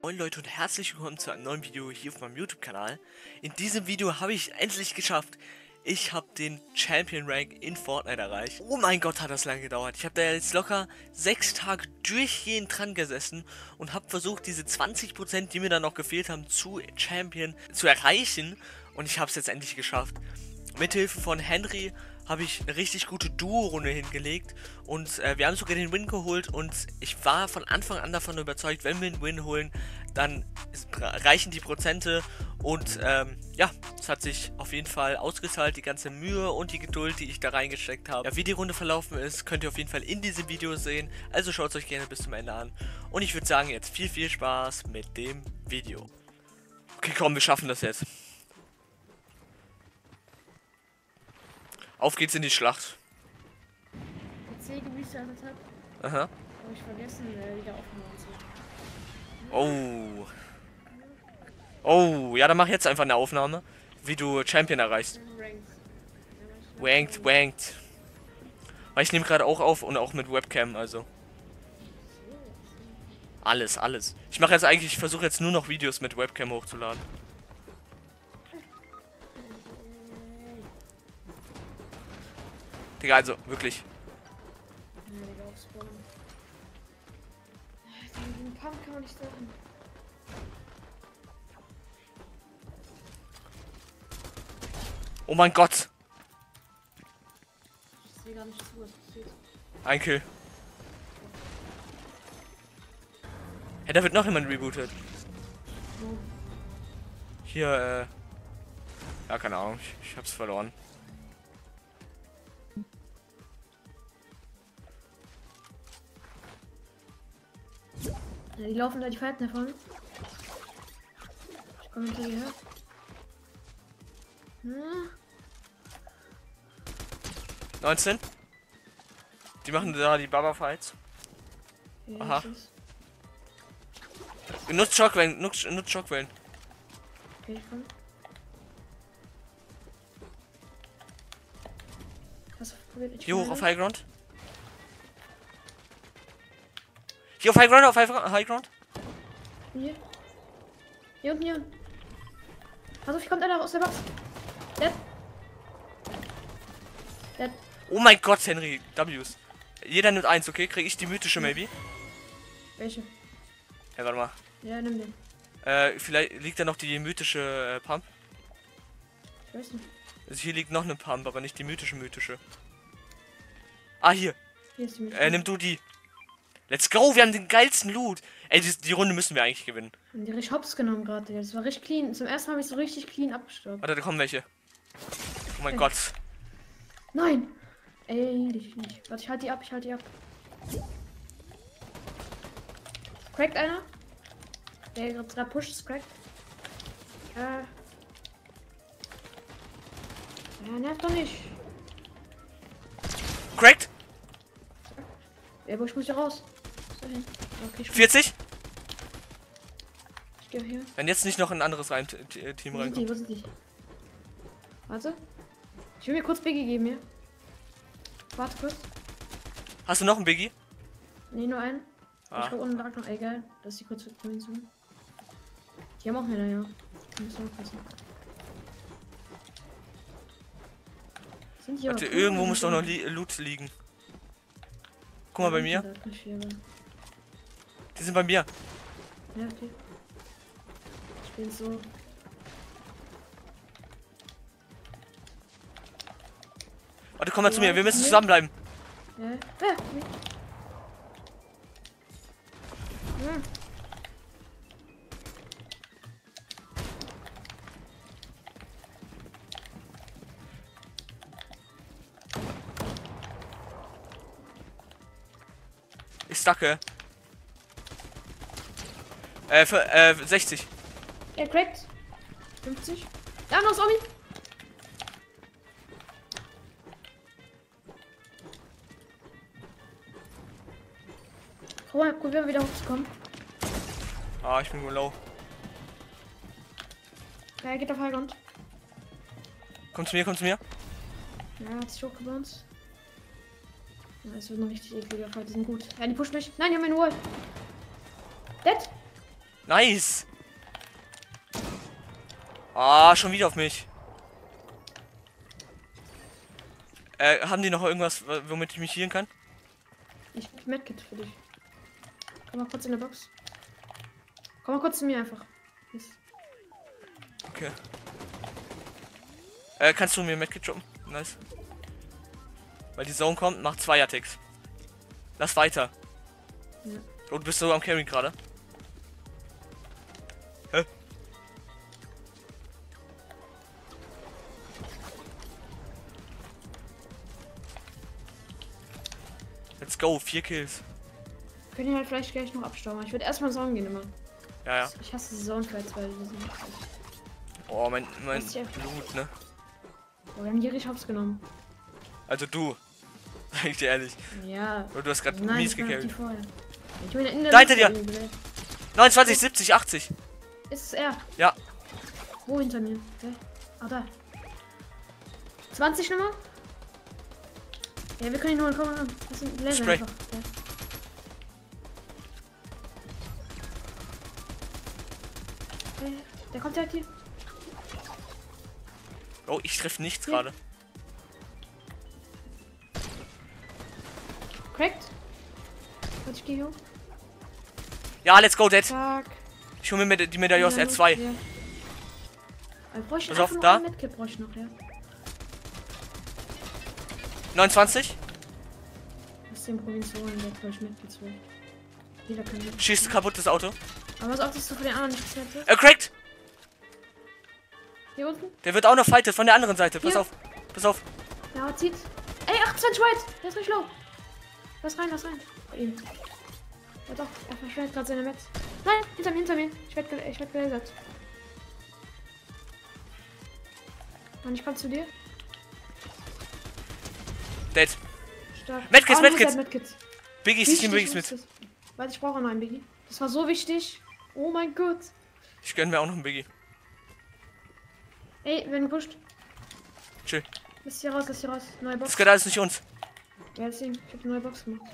Moin Leute und herzlich willkommen zu einem neuen Video hier auf meinem YouTube-Kanal. In diesem Video habe ich endlich geschafft. Ich habe den Champion Rank in Fortnite erreicht. Oh mein Gott, hat das lange gedauert. Ich habe da jetzt locker 6 Tage durchgehend dran gesessen und habe versucht, diese 20%, die mir dann noch gefehlt haben, zu Champion zu erreichen. Und ich habe es jetzt endlich geschafft. Mithilfe von Henry habe ich eine richtig gute Duo-Runde hingelegt und wir haben sogar den Win geholt und ich war von Anfang an davon überzeugt, wenn wir einen Win holen, dann reichen die Prozente und ja, es hat sich auf jeden Fall ausgezahlt, die ganze Mühe und die Geduld, die ich da reingesteckt habe. Ja, wie die Runde verlaufen ist, könnt ihr auf jeden Fall in diesem Video sehen, also schaut es euch gerne bis zum Ende an und ich würde sagen, jetzt viel Spaß mit dem Video. Okay, komm, wir schaffen das jetzt. Auf geht's in die Schlacht. C-Gebiet hat. Aha. Habe ich vergessen, wieder aufgenommen zu. Oh. Oh, ja, dann mach jetzt einfach eine Aufnahme, wie du Champion erreichst. Wanked. Weil ich nehme gerade auch auf und auch mit Webcam, also. Alles. Ich mache jetzt eigentlich, ich versuche jetzt nur noch Videos mit Webcam hochzuladen. Digga, also, wirklich. Ja, Digga, aufspawnen. Den Pump kann man nicht treffen. Oh mein Gott. Ich sehe gar nicht zu, was passiert. Ein Kill. Ja, da wird noch jemand rebootet. Wo? Hier, ja, keine Ahnung, ich hab's verloren. Ja, die laufen da, die Falten davon. Ich komme hinter dir her. Hm? 19. Die machen da die Baba-Fights. Okay, Aha. tschüss. Nutzt Schockwellen, nutzt Schockwellen. Okay, ich komm. Hast du probiert? Hier hoch auf High Ground. Hier auf High Ground, High Ground. Hier. Hier unten, hier. Pass auf, hier kommt einer aus der Box. Dead. Oh mein Gott, Henry, W's. Jeder nimmt 1, okay? Krieg ich die mythische, maybe? Welche? Ja, warte mal. Ja, nimm den. Vielleicht liegt da noch die mythische Pump. Ich weiß nicht. Also hier liegt noch eine Pump, aber nicht die mythische. Ah, hier. Hier ist die mit. Nimm du die. Let's go, wir haben den geilsten Loot. Ey, die Runde müssen wir eigentlich gewinnen. Haben die richtig hops genommen gerade. Das war richtig clean. Zum ersten Mal habe ich so richtig clean abgestürzt. Warte, da kommen welche. Oh mein Ey. Gott. Nein! Ey, dich nicht. Warte, ich halte die ab. Crackt einer? Der gerade pusht, ist cracked. Ja, nervt doch nicht. Cracked? Ja, aber ich muss hier raus. So hin. Okay, ich 40? gehe hier. Wenn jetzt nicht noch ein anderes Team Wo reinkommt. sind die? Warte. Ich will mir kurz Biggie geben hier. Warte kurz. Hast du noch einen Biggie? Nee, nur einen. Ah. Ich guck unten lag noch. Egal. Das ist die kurze Munition. Die haben auch wieder, ja. Die müssen aufpassen. Sind hier Warte, aber irgendwo cool, muss doch noch Loot liegen. Guck mal bei mir. Die sind bei mir. Ja, okay. Ich bin so. Warte, komm mal zu Ja, mir. Wir müssen hier. zusammenbleiben. Ja. Hm. Ich stacke. 60. Er crackt. 50. Da noch Zombie. Probieren wir wieder hochzukommen. Ah, ich bin nur low. Ja, er geht auf Highground. Komm zu mir. Ja, hat sich hochgebounced. Ja, es wird noch richtig ekliger Fall. Die sind gut. Ja, die pushen mich. Nein, die haben eine Wall. Dead. Nice. Ah, schon wieder auf mich. Haben die noch irgendwas, womit ich mich healen kann? Ich hab Medkit für dich. Komm mal kurz in der Box. Komm mal kurz zu mir einfach. Yes. Okay. Kannst du mir Medkit droppen? Nice. Weil die Zone kommt, macht 2 Attacks. Lass weiter. Ja. Oh, du bist so am Carry gerade. Hä? Let's go, 4 Kills. Können wir halt vielleicht gleich noch abstauben. Ich würde erstmal Zone gehen immer. Ja, ja. Ich hasse Zone-Fights, weil die sind echt. Oh, mein Was ist Blut, ne? Oh, wir haben die richtig hops genommen. Also du. Sag ich dir ehrlich. Ja. Du hast gerade Nein, mies das war die gecarried. vorher. Ich bin in der Da hinter Luft dir! irgendwie. 29, 70, 80. Ist es er? Ja. Wo hinter mir? Okay. Ah, da. 20 Nummer? Ja, wir können ihn holen. Komm. Das sind Level Spray. einfach. Ja. Der kommt direkt hier. Oh, ich treffe nichts Hier. gerade. Cracked. Warte, ich gehe hoch. Ja, let's go, Dead. Zack. Ich hole mir die Medaille aus Ja, R2. Ja. Brauche ich Pass auf, einfach da. noch ein Medkit, brauche ich noch, ja. 29. Aus dem Provinzionen, der brauche ich Medkits für. Jeder kann mit. Schießt kaputt das Auto. Aber was auch, dass du von den anderen nicht gezählt hast? Cracked. Hier unten? Der wird auch noch fightet von der anderen Seite. Pass Hier. auf. Pass auf. Ja, zieht. Ey, 28 White! Der ist richtig low. Lass rein. Bei ihm. Ja doch, er verschwendet gerade seine Metz. Nein, hinter mir. Ich werd gelasert. Mann, ich komm zu dir. Dead. Stark. Medkits, Medkits. Medkits. Biggies, ich nehme Biggies mit. Warte, ich brauche noch einen Biggie. Das war so wichtig. Oh mein Gott. Ich gönne mir auch noch einen Biggie. Ey, wenn du pusht. Chill. Lass hier raus. Neue Box. Das gehört alles nicht uns. Ja, deswegen. Ich hab eine neue Box gemacht.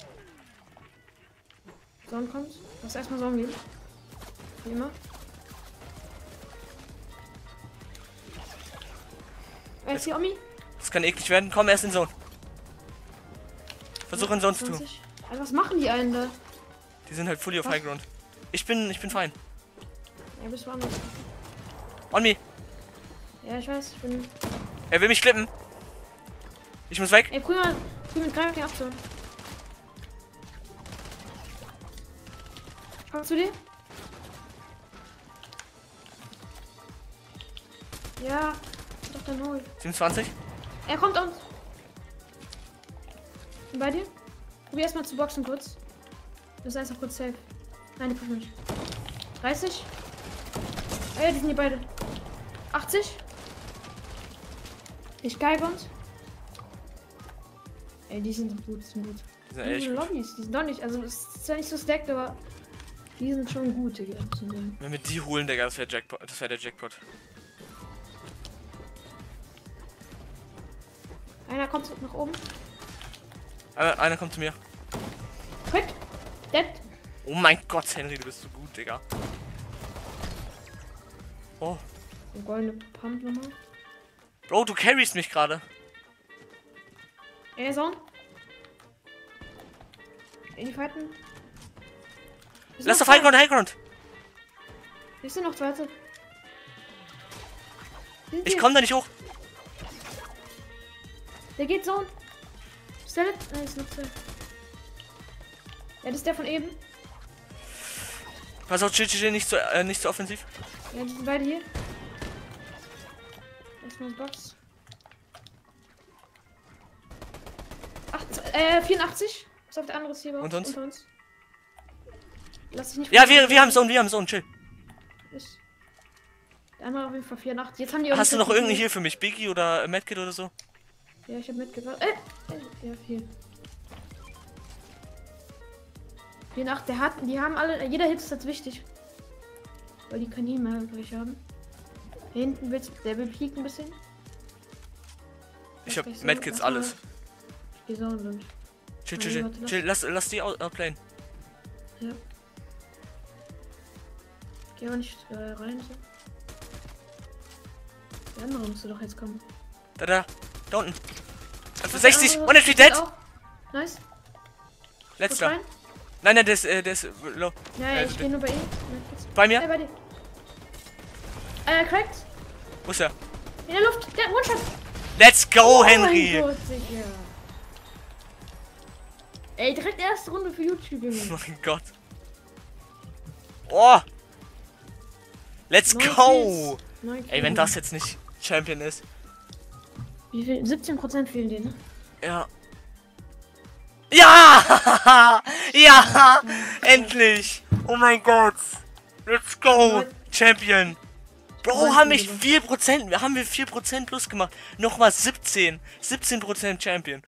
Sonne kommt. Lass erstmal Sonne geben. Wie immer. Ist hier Omi? Das kann eklig werden. Komm, erst in Zone. Versuch in Zone zu tun. 20. Alter, was machen die einen da? Die sind halt fully auf Was? High Ground. Ich bin fein. Ja, bist du woanders. On me. Ja, ich weiß. Ich bin. Er will mich klippen. Ich muss weg. Ey, früher mit Greif abzuholen. Komm zu dir. Ja, doch dann hol. 27. Er kommt uns. Und bei dir? Probier erstmal zu boxen kurz. Das ist einfach kurz safe. Nein, die pushen nicht. 30. Ah ja, die sind hier beide. 80. Ich geige uns. Ey, die sind gut, Die sind Die ehrlich sind gut. Lobbys, die sind doch nicht. Also, es ist zwar nicht so stacked, aber die sind schon gut, Digga. Wenn wir die holen, Digga, das wäre Jackpot. Das wäre der Jackpot. Einer kommt nach oben. Einer kommt zu mir. Quick. Dead. Oh mein Gott, Henry, du bist so gut, Digga. Oh. Eine goldene Pump nochmal. Bro, du carryst mich gerade. Er ist on. In die Fighten. Lass auf High Ground, High Ground. Hier sind noch zwei. Ich komm da nicht hoch. Der geht so. Ist der mit? Nein, ist noch zwei. Ja, das ist der von eben. Pass auf, chill, nicht so offensiv. Ja, die sind beide hier. Erstmal das Box. 84. Ist auf der andere Ziel. Und uns? Unter uns. Lass dich nicht. Ja, wir haben Zone, chill. Ist. Der andere auf jeden Fall 84. Jetzt haben die auch Hast du nicht noch so irgendeinen viel. hier für mich? Biggie oder Medkit oder so? Ja, ich hab mitgebracht. Ja, 4. 84, die haben alle. Jeder Hit ist jetzt wichtig. Weil die können nie mehr übrig haben. Hier hinten der will pieken ein bisschen. Ich hab Lass Medkits, mal- alles. Ich geh so und Chill. Lass die outplayen. Ja. Geh aber nicht rein. So. Der andere musste doch jetzt kommen. Da unten. Für 60, 100 dead. Nice. Letzter. Nein, der ist low. Ja, ich geh nur bei ihm. Bei mir? Bei dir. Cracked. Wo ist er? In der Luft. Der One-Shot. Let's go, Oh Henry! mein Gott, Digga. Ey, direkt erste Runde für YouTube, Junge. Oh mein Gott. Oh! Let's go! Ey, wenn das jetzt nicht Champion ist. Wie viel? 17% fehlen dir, ne? Ja. Ja! Ja! Endlich! Oh mein Gott! Let's go! Champion! Bro, haben wir 4% plus gemacht. Nochmal 17% Champion.